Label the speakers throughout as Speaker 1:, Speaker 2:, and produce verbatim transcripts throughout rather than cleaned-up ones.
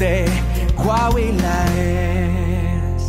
Speaker 1: fuerte Coahuila es.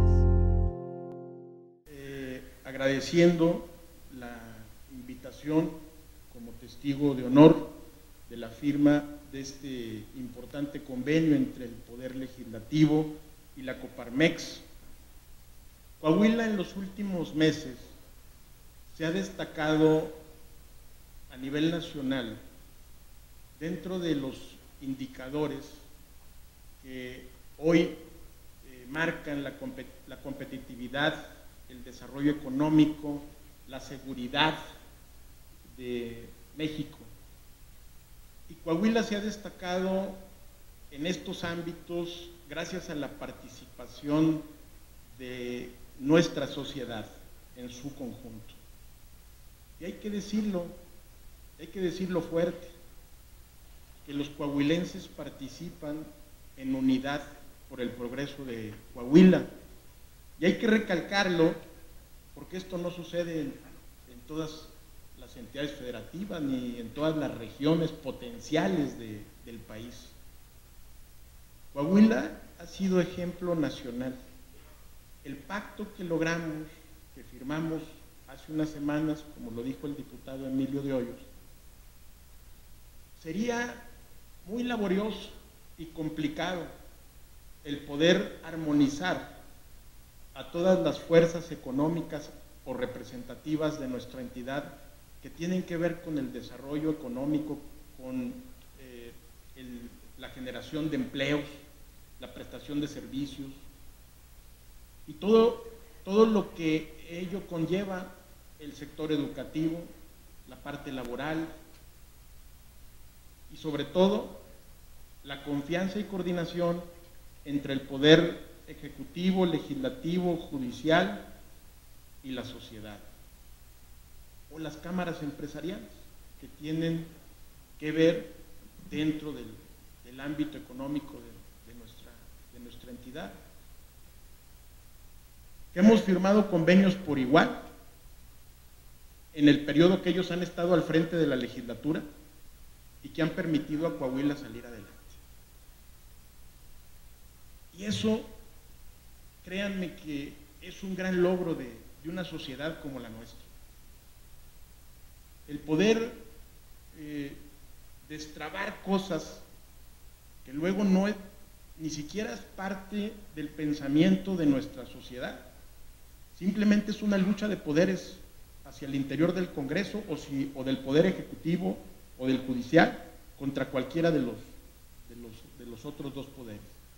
Speaker 2: Eh, agradeciendo la invitación como testigo de honor de la firma de este importante convenio entre el Poder Legislativo y la Coparmex. Coahuila en los últimos meses se ha destacado a nivel nacional dentro de los indicadores que hoy eh, marcan la, compet la competitividad, el desarrollo económico, la seguridad de México. Y Coahuila se ha destacado en estos ámbitos gracias a la participación de nuestra sociedad en su conjunto. Y hay que decirlo, hay que decirlo fuerte, que los coahuilenses participan en unidad por el progreso de Coahuila. Y hay que recalcarlo porque esto no sucede en, en todas las entidades federativas ni en todas las regiones potenciales de, del país. Coahuila ha sido ejemplo nacional. El pacto que logramos, que firmamos hace unas semanas, como lo dijo el diputado Emilio de Hoyos, sería muy laborioso y complicado el poder armonizar a todas las fuerzas económicas o representativas de nuestra entidad que tienen que ver con el desarrollo económico, con eh, el, la generación de empleos, la prestación de servicios y todo, todo lo que ello conlleva el sector educativo, la parte laboral y sobre todo la confianza y coordinación entre el poder ejecutivo, legislativo, judicial y la sociedad, o las cámaras empresariales que tienen que ver dentro del, del ámbito económico de, de, nuestra, de nuestra entidad. Que hemos firmado convenios por igual en el periodo que ellos han estado al frente de la legislatura y que han permitido a Coahuila salir adelante. Y eso, créanme que es un gran logro de, de una sociedad como la nuestra. El poder eh, destrabar cosas que luego no es, ni siquiera es parte del pensamiento de nuestra sociedad. Simplemente es una lucha de poderes hacia el interior del Congreso o, si, o del Poder Ejecutivo o del Judicial contra cualquiera de los, de los, de los otros dos poderes.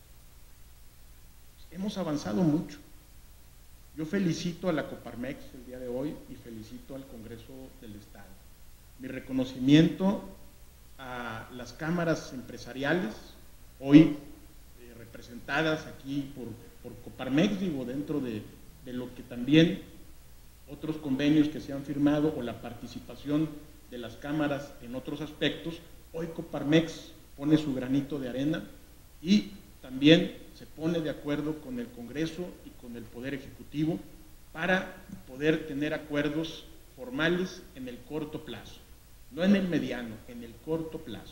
Speaker 2: Hemos avanzado mucho. Yo felicito a la Coparmex el día de hoy y felicito al Congreso del Estado. Mi reconocimiento a las cámaras empresariales, hoy eh, representadas aquí por, por Coparmex, digo, dentro de, de lo que también otros convenios que se han firmado o la participación de las cámaras en otros aspectos. Hoy Coparmex pone su granito de arena y también se pone de acuerdo con el Congreso y con el Poder Ejecutivo para poder tener acuerdos formales en el corto plazo, no en el mediano, en el corto plazo.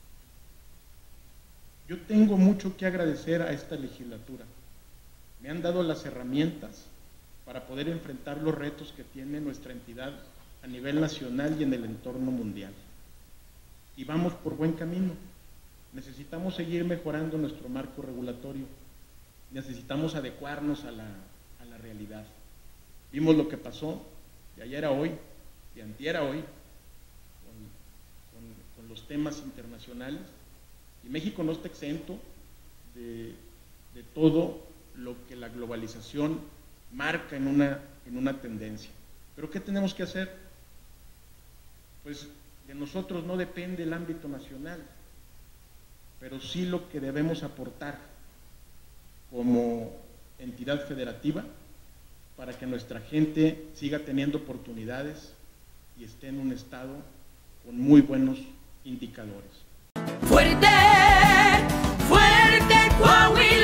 Speaker 2: Yo tengo mucho que agradecer a esta legislatura. Me han dado las herramientas para poder enfrentar los retos que tiene nuestra entidad a nivel nacional y en el entorno mundial. Y vamos por buen camino. Necesitamos seguir mejorando nuestro marco regulatorio. Necesitamos adecuarnos a la, a la realidad. Vimos lo que pasó de ayer a hoy, de antier a hoy, con, con, con los temas internacionales. Y México no está exento de, de todo lo que la globalización marca en una, en una tendencia. ¿Pero qué tenemos que hacer? Pues de nosotros no depende el ámbito nacional, pero sí lo que debemos aportar como entidad federativa para que nuestra gente siga teniendo oportunidades y esté en un estado con muy buenos indicadores.
Speaker 3: Fuerte, fuerte Coahuila.